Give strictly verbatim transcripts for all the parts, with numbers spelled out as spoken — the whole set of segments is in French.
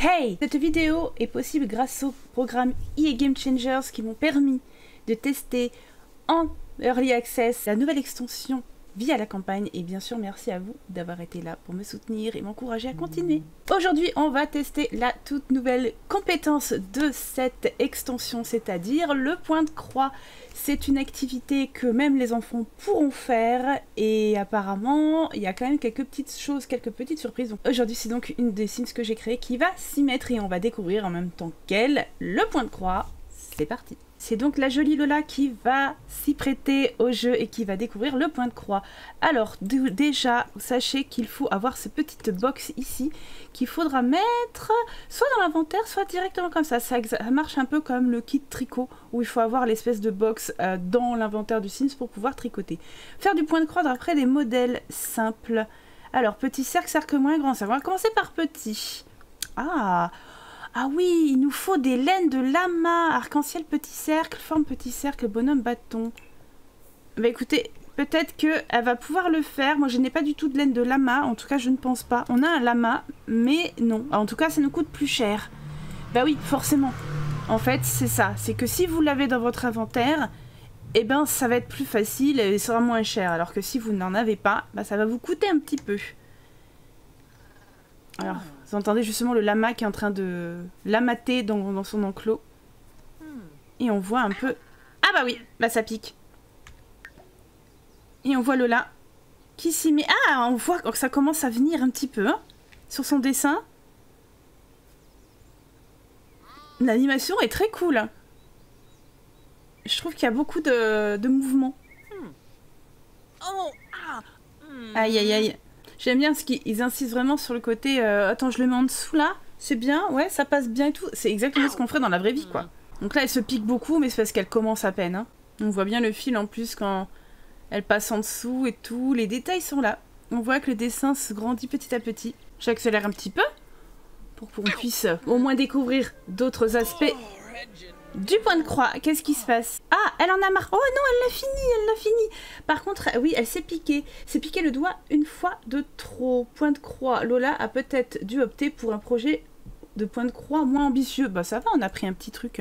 Hey! Cette vidéo est possible grâce au programme E A Game Changers qui m'ont permis de tester en Early Access la nouvelle extension via la campagne, et bien sûr merci à vous d'avoir été là pour me soutenir et m'encourager à continuer. Aujourd'hui on va tester la toute nouvelle compétence de cette extension, c'est-à-dire le point de croix. C'est une activité que même les enfants pourront faire et apparemment il y a quand même quelques petites choses, quelques petites surprises. Aujourd'hui c'est donc une des Sims que j'ai créée qui va s'y mettre et on va découvrir en même temps qu'elle le point de croix. C'est parti! C'est donc la jolie Lola qui va s'y prêter au jeu et qui va découvrir le point de croix. Alors déjà, sachez qu'il faut avoir ces petites box ici qu'il faudra mettre soit dans l'inventaire, soit directement comme ça. ça. Ça marche un peu comme le kit tricot où il faut avoir l'espèce de box euh, dans l'inventaire du Sims pour pouvoir tricoter. Faire du point de croix d'après des modèles simples. Alors petit cercle, cercle moins grand. Ça va commencer par petit. Ah Ah oui, il nous faut des laines de lama, arc-en-ciel petit cercle, forme petit cercle, bonhomme bâton. Bah écoutez, peut-être qu'elle va pouvoir le faire. Moi je n'ai pas du tout de laine de lama, en tout cas je ne pense pas. On a un lama, mais non. Alors, en tout cas ça nous coûte plus cher. Bah oui, forcément. En fait c'est ça, c'est que si vous l'avez dans votre inventaire, eh ben ça va être plus facile et ça sera moins cher. Alors que si vous n'en avez pas, bah ça va vous coûter un petit peu. Alors, vous entendez justement le lama qui est en train de lamater dans, dans son enclos. Et on voit un peu... Ah bah oui, bah ça pique. Et on voit Lola qui s'y met... Ah, on voit que ça commence à venir un petit peu hein, sur son dessin. L'animation est très cool. Je trouve qu'il y a beaucoup de, de mouvements. Aïe aïe aïe. J'aime bien parce qu'ils insistent vraiment sur le côté euh, attends, je le mets en dessous là, c'est bien, ouais, ça passe bien et tout. C'est exactement ce qu'on ferait dans la vraie vie, quoi. Donc là, elle se pique beaucoup, mais c'est parce qu'elle commence à peine. Hein. On voit bien le fil en plus quand elle passe en dessous et tout. Les détails sont là. On voit que le dessin se grandit petit à petit. J'accélère un petit peu pour qu'on puisse au moins découvrir d'autres aspects du point de croix. Qu'est-ce qui se passe? Ah, elle en a marre. Oh non, elle l'a fini, elle l'a fini. Par contre, oui, elle s'est piquée. S'est piqué le doigt une fois de trop. Point de croix. Lola a peut-être dû opter pour un projet de point de croix moins ambitieux. Bah ça va, on a pris un petit truc.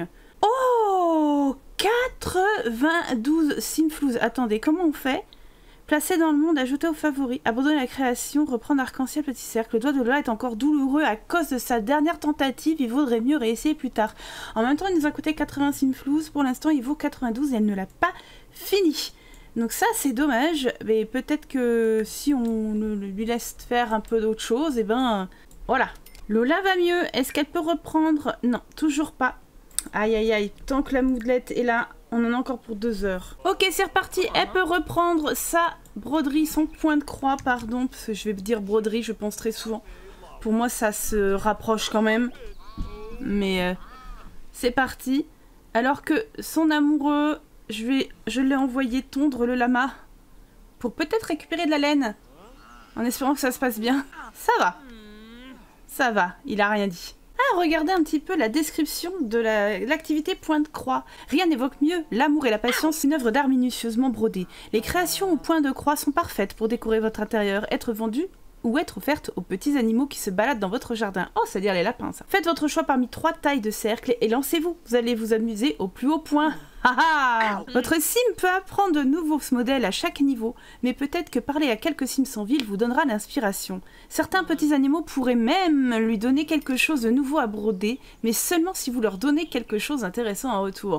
Oh, quatre-vingt-douze simflouz. Attendez, comment on fait? Placer dans le monde, ajouter aux favoris, abandonner la création, reprendre arc-en-ciel petit cercle. Le doigt de Lola est encore douloureux à cause de sa dernière tentative, il vaudrait mieux réessayer plus tard. En même temps, il nous a coûté quatre-vingts simflouz, pour l'instant il vaut quatre-vingt-douze et elle ne l'a pas fini. Donc ça c'est dommage, mais peut-être que si on lui laisse faire un peu d'autre chose, et ben voilà. Lola va mieux, est-ce qu'elle peut reprendre? Non, toujours pas. Aïe aïe aïe, tant que la moulette est là, on en a encore pour deux heures. Ok, c'est reparti. Elle peut reprendre sa broderie, son point de croix, pardon. Parce que je vais dire broderie, je pense très souvent. Pour moi, ça se rapproche quand même. Mais euh, c'est parti. Alors que son amoureux, je, vais, je l'ai envoyé tondre le lama. Pour peut-être récupérer de la laine. En espérant que ça se passe bien. Ça va. Ça va, il a rien dit. Ah, regardez un petit peu la description de l'activité la, point de croix. Rien n'évoque mieux l'amour et la patience, une œuvre d'art minutieusement brodée. Les créations au point de croix sont parfaites pour décorer votre intérieur, être vendues ou être offertes aux petits animaux qui se baladent dans votre jardin. Oh, c'est-à-dire les lapins, ça. Faites votre choix parmi trois tailles de cercle et lancez-vous. Vous allez vous amuser au plus haut point. Ah, votre sim peut apprendre de nouveaux modèles à chaque niveau, mais peut-être que parler à quelques sims en ville vous donnera l'inspiration. Certains petits animaux pourraient même lui donner quelque chose de nouveau à broder, mais seulement si vous leur donnez quelque chose d'intéressant en retour.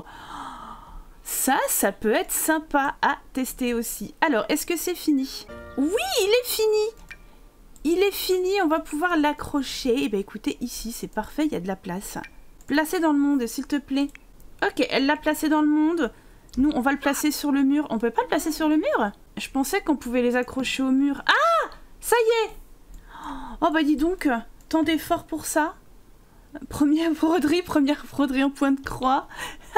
Ça, ça peut être sympa à tester aussi. Alors, est-ce que c'est fini? Oui, il est fini! Il est fini, on va pouvoir l'accrocher. Et bien écoutez, ici, c'est parfait, il y a de la place. Placez dans le monde, s'il te plaît. Ok, elle l'a placé dans le monde. Nous, on va le placer sur le mur. On peut pas le placer sur le mur? Je pensais qu'on pouvait les accrocher au mur. Ah! Ça y est! Oh bah dis donc, tant d'efforts pour ça. Première broderie, première broderie en point de croix.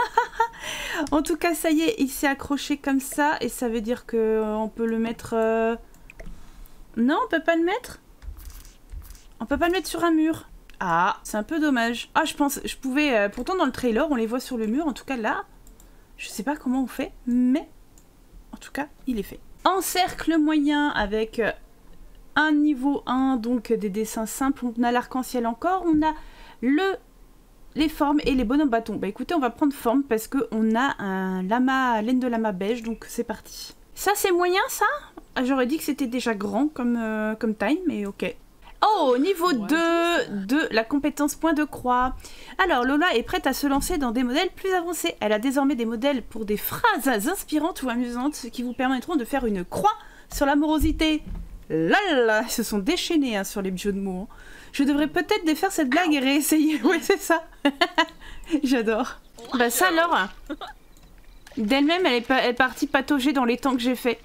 En tout cas, ça y est, il s'est accroché comme ça. Et ça veut dire que euh, on peut le mettre... Euh... Non, on peut pas le mettre? On peut pas le mettre sur un mur. Ah, c'est un peu dommage. Ah, je pense, je pouvais... Euh, pourtant, dans le trailer, on les voit sur le mur. En tout cas, là, je sais pas comment on fait, mais... En tout cas, il est fait. En cercle moyen, avec euh, un niveau un, donc des dessins simples. On a l'arc-en-ciel encore. On a le, les formes et les bonhommes bâtons. Bah écoutez, on va prendre forme parce qu'on a un lama, laine de lama beige, donc c'est parti. Ça c'est moyen ça? Ah, j'aurais dit que c'était déjà grand comme, euh, comme taille, mais ok. Oh, niveau deux de la compétence point de croix. Alors, Lola est prête à se lancer dans des modèles plus avancés. Elle a désormais des modèles pour des phrases inspirantes ou amusantes qui vous permettront de faire une croix sur l'amorosité. Là là là, ils se sont déchaînés hein, sur les jeux de mots. Hein. Je devrais peut-être défaire cette blague et réessayer. Ouais, c'est ça. J'adore. Bah ça alors, d'elle-même, elle, elle est partie patauger dans les temps que j'ai fait.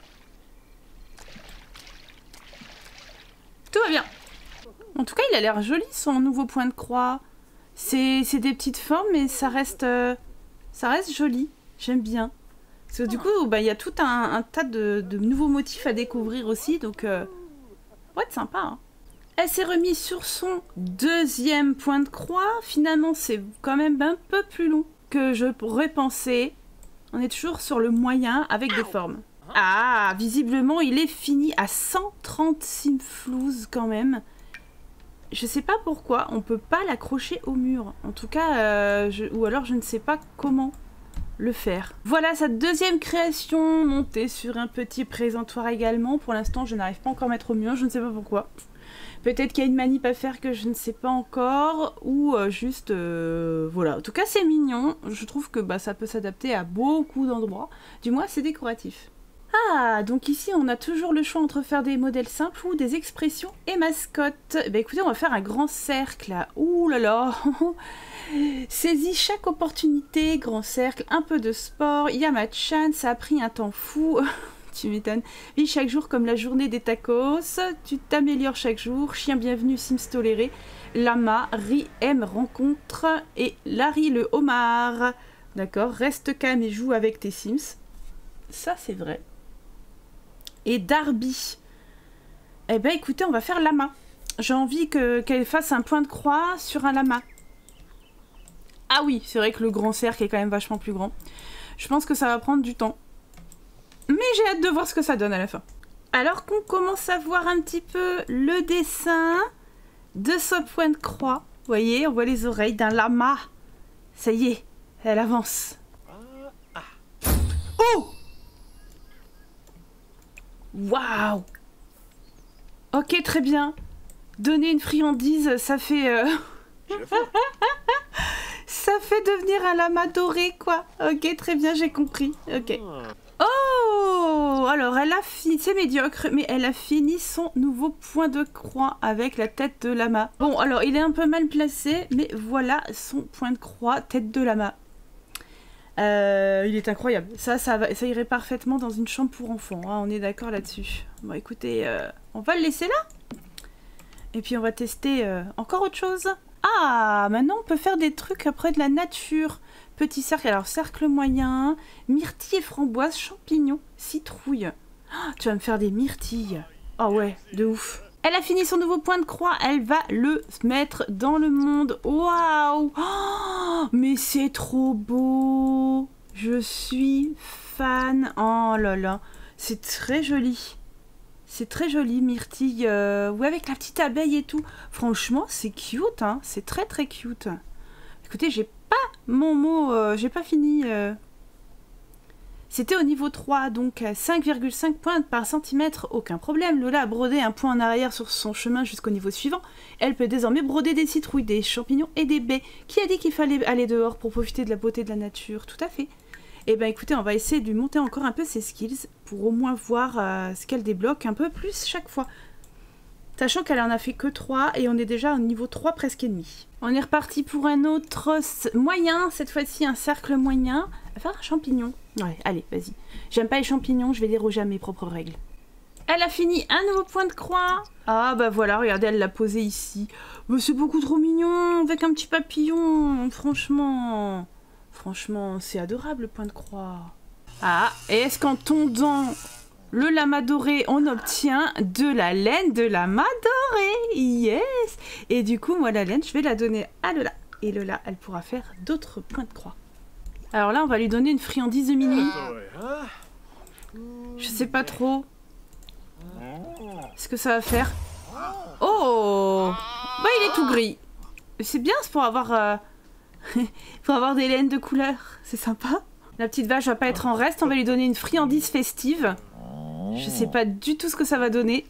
Tout va bien. En tout cas, il a l'air joli son nouveau point de croix. C'est des petites formes, mais ça reste, euh, ça reste joli. J'aime bien. Parce que du coup, bah, y a tout un, un tas de, de nouveaux motifs à découvrir aussi. Donc, euh, ouais, c'est sympa. Hein. Elle s'est remise sur son deuxième point de croix. Finalement, c'est quand même un peu plus long que je pourrais penser. On est toujours sur le moyen avec des formes. Ah, visiblement, il est fini à cent trente simflouz quand même. Je sais pas pourquoi, on peut pas l'accrocher au mur. En tout cas, euh, je, ou alors je ne sais pas comment le faire. Voilà sa deuxième création, montée sur un petit présentoir également. Pour l'instant, je n'arrive pas encore à mettre au mur, je ne sais pas pourquoi. Peut-être qu'il y a une manip à faire que je ne sais pas encore, ou euh, juste... Euh, voilà. En tout cas, c'est mignon. Je trouve que bah, ça peut s'adapter à beaucoup d'endroits. Du moins, c'est décoratif. Ah, donc ici on a toujours le choix entre faire des modèles simples ou des expressions et mascottes. Bah écoutez, on va faire un grand cercle. Ouh là là. Saisis chaque opportunité, grand cercle, un peu de sport. Yama-chan, ça a pris un temps fou. Tu m'étonnes. Vis chaque jour comme la journée des tacos. Tu t'améliores chaque jour. Chien bienvenu, Sims toléré. Lama, Ri, M, rencontre. Et Larry le homard. D'accord, reste calme et joue avec tes Sims. Ça c'est vrai. Et Darby. Eh ben écoutez, on va faire lama. J'ai envie que qu'elle fasse un point de croix sur un lama. Ah oui, c'est vrai que le grand cercle est quand même vachement plus grand. Je pense que ça va prendre du temps. Mais j'ai hâte de voir ce que ça donne à la fin. Alors qu'on commence à voir un petit peu le dessin de ce point de croix. Vous voyez, on voit les oreilles d'un lama. Ça y est, elle avance. Oh! Waouh! Ok, très bien. Donner une friandise, ça fait... Euh... ça fait devenir un lama doré, quoi. Ok, très bien, j'ai compris. Ok. Oh! Alors, elle a fini... C'est médiocre, mais elle a fini son nouveau point de croix avec la tête de lama. Bon, alors, il est un peu mal placé, mais voilà son point de croix, tête de lama. Euh, il est incroyable. Ça, ça, va, ça irait parfaitement dans une chambre pour enfants. Hein, on est d'accord là-dessus. Bon, écoutez, euh, on va le laisser là. Et puis, on va tester euh, encore autre chose. Ah, maintenant, on peut faire des trucs après de la nature. Petit cercle. Alors, cercle moyen, myrtille et framboise, champignons, citrouille. Oh, tu vas me faire des myrtilles. Oh ouais, de ouf. Elle a fini son nouveau point de croix, elle va le mettre dans le monde. Waouh! Oh, mais c'est trop beau! Je suis fan. Oh là là, c'est très joli. C'est très joli, myrtille. Euh, ouais, avec la petite abeille et tout. Franchement, c'est cute, hein. C'est très très cute. Écoutez, j'ai pas mon mot, euh, j'ai pas fini... Euh... C'était au niveau trois, donc cinq virgule cinq points par centimètre, aucun problème. Lola a brodé un point en arrière sur son chemin jusqu'au niveau suivant. Elle peut désormais broder des citrouilles, des champignons et des baies. Qui a dit qu'il fallait aller dehors pour profiter de la beauté de la nature? Tout à fait. Et ben écoutez, on va essayer de lui monter encore un peu ses skills pour au moins voir euh, ce qu'elle débloque un peu plus chaque fois. Sachant qu'elle en a fait que trois et on est déjà au niveau trois presque et demi. On est reparti pour un autre moyen, cette fois-ci un cercle moyen. On va faire un champignon. Ouais, allez, vas-y. J'aime pas les champignons, je vais déroger à mes propres règles. Elle a fini un nouveau point de croix. Ah bah voilà, regardez, elle l'a posé ici. Mais c'est beaucoup trop mignon, avec un petit papillon. Franchement, franchement, c'est adorable le point de croix. Ah, et est-ce qu'en tondant le lama doré, on obtient de la laine de lama doré? Yes! Et du coup, moi, la laine, je vais la donner à Lola. Et Lola, elle pourra faire d'autres points de croix. Alors là, on va lui donner une friandise de minuit. Je sais pas trop ce que ça va faire. Oh! Bah, il est tout gris. C'est bien, c'est pour avoir... Euh... pour avoir des laines de couleur. C'est sympa. La petite vache va pas être en reste, on va lui donner une friandise festive. Je sais pas du tout ce que ça va donner.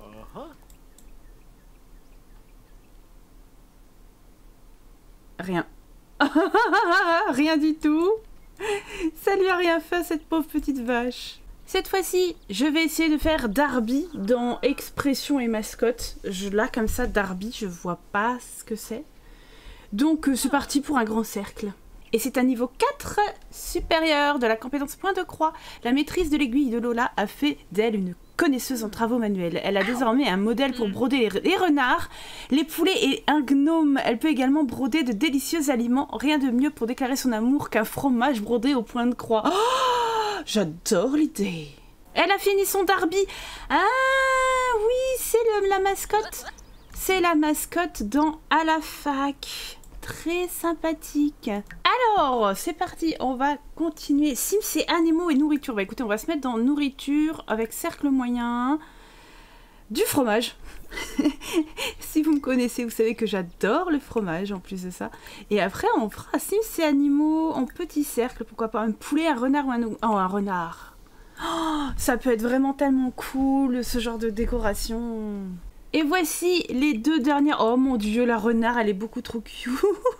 Rien. Rien du tout. Ça lui a rien fait à cette pauvre petite vache. Cette fois-ci, je vais essayer de faire Darby dans expression et mascotte. Je, là, comme ça, Darby, je vois pas ce que c'est. Donc, euh, c'est parti pour un grand cercle. Et c'est un niveau quatre supérieur de la compétence point de croix. La maîtrise de l'aiguille de Lola a fait d'elle une connaisseuse en travaux manuels. Elle a désormais un modèle pour broder les, les renards, les poulets et un gnome. Elle peut également broder de délicieux aliments. Rien de mieux pour déclarer son amour qu'un fromage brodé au point de croix. Oh, j'adore l'idée. Elle a fini son Darby. Ah oui, c'est la mascotte. C'est la mascotte dans À la fac. Très sympathique. Alors, c'est parti, on va continuer. Sims et animaux et nourriture. Bah écoutez, on va se mettre dans nourriture avec cercle moyen. Du fromage. Si vous me connaissez, vous savez que j'adore le fromage en plus de ça. Et après, on fera Sims et animaux en petit cercle. Pourquoi pas un poulet, un renard ou un... Oh, un renard. Oh, ça peut être vraiment tellement cool, ce genre de décoration. Et voici les deux dernières. Oh mon dieu, la renard, elle est beaucoup trop cute.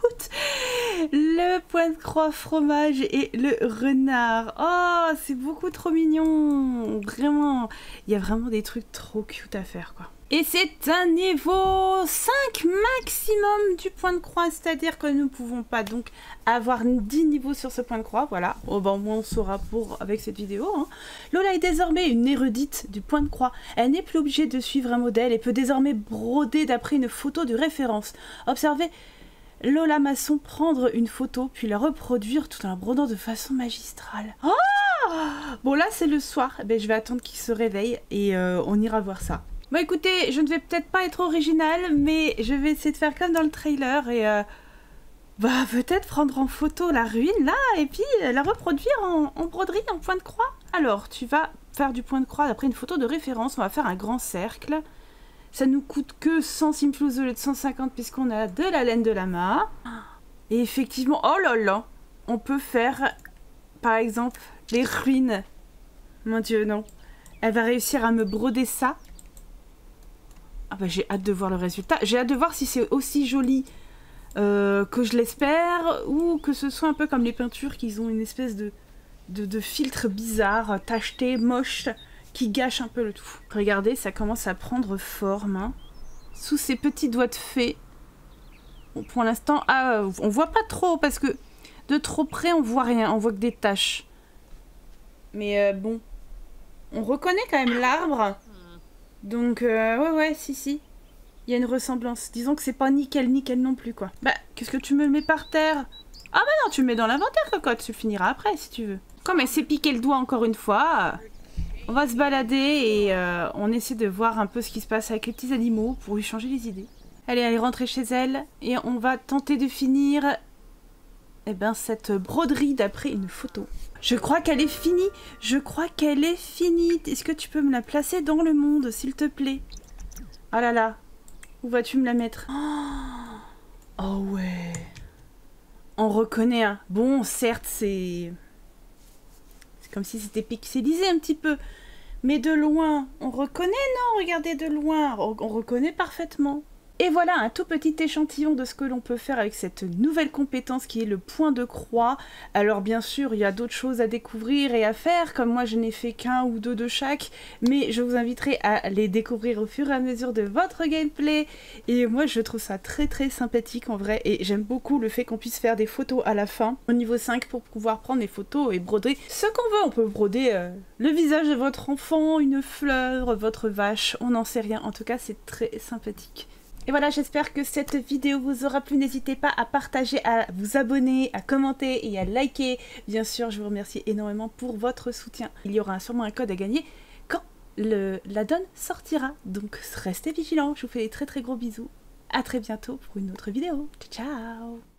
Le point de croix fromage et le renard. Oh, c'est beaucoup trop mignon. Vraiment, il y a vraiment des trucs trop cute à faire, quoi. Et c'est un niveau cinq maximum du point de croix, c'est-à-dire que nous ne pouvons pas donc avoir dix niveaux sur ce point de croix, voilà. Oh, ben, on saura pour avec cette vidéo. Hein. Lola est désormais une érudite du point de croix. Elle n'est plus obligée de suivre un modèle et peut désormais broder d'après une photo de référence. Observez Lola Masson prendre une photo puis la reproduire tout en la brodant de façon magistrale. Oh, bon, là c'est le soir, ben, je vais attendre qu'il se réveille et euh, on ira voir ça. Bon écoutez, je ne vais peut-être pas être originale, mais je vais essayer de faire comme dans le trailer et euh, bah peut-être prendre en photo la ruine là et puis euh, la reproduire en, en broderie, en point de croix. Alors tu vas faire du point de croix d'après une photo de référence, on va faire un grand cercle. Ça nous coûte que cent simflouz au lieu de cent cinquante puisqu'on a de la laine de lama. Et effectivement, oh là là, on peut faire par exemple les ruines. Mon dieu non, elle va réussir à me broder ça. Ah bah, j'ai hâte de voir le résultat. J'ai hâte de voir si c'est aussi joli euh, que je l'espère ou que ce soit un peu comme les peintures qui ont une espèce de, de, de filtre bizarre, tacheté, moche, qui gâche un peu le tout. Regardez, ça commence à prendre forme. Hein. Sous ces petits doigts de fée. Bon, pour l'instant, ah, on voit pas trop parce que de trop près, on voit rien. On voit que des taches. Mais euh, bon, on reconnaît quand même l'arbre. Donc, euh, ouais, ouais, si, si. Il y a une ressemblance. Disons que c'est pas nickel, nickel non plus, quoi. Bah, qu'est-ce que tu me le mets par terre? Ah bah non, tu le mets dans l'inventaire, cocotte. Tu finiras après, si tu veux. Comme elle s'est piqué le doigt encore une fois, on va se balader et euh, on essaie de voir un peu ce qui se passe avec les petits animaux pour lui changer les idées. Allez, elle est rentrée chez elle et on va tenter de finir eh ben, cette broderie d'après une photo. Je crois qu'elle est finie. Je crois qu'elle est finie. Est-ce que tu peux me la placer dans le monde, s'il te plaît? Oh là là. Où vas-tu me la mettre? Oh ouais. On reconnaît un... Bon, certes, c'est... C'est comme si c'était pixelisé un petit peu. Mais de loin, on reconnaît, non? Regardez de loin. On reconnaît parfaitement. Et voilà un tout petit échantillon de ce que l'on peut faire avec cette nouvelle compétence qui est le point de croix. Alors bien sûr, il y a d'autres choses à découvrir et à faire, comme moi je n'ai fait qu'un ou deux de chaque, mais je vous inviterai à les découvrir au fur et à mesure de votre gameplay. Et moi je trouve ça très très sympathique en vrai, et j'aime beaucoup le fait qu'on puisse faire des photos à la fin, au niveau cinq, pour pouvoir prendre des photos et broder ce qu'on veut. On peut broder euh, le visage de votre enfant, une fleur, votre vache, on n'en sait rien. En tout cas, c'est très sympathique. Et voilà, j'espère que cette vidéo vous aura plu. N'hésitez pas à partager, à vous abonner, à commenter et à liker. Bien sûr, je vous remercie énormément pour votre soutien. Il y aura sûrement un code à gagner quand le, la donne sortira. Donc restez vigilants. Je vous fais des très très gros bisous. À très bientôt pour une autre vidéo. Ciao, ciao!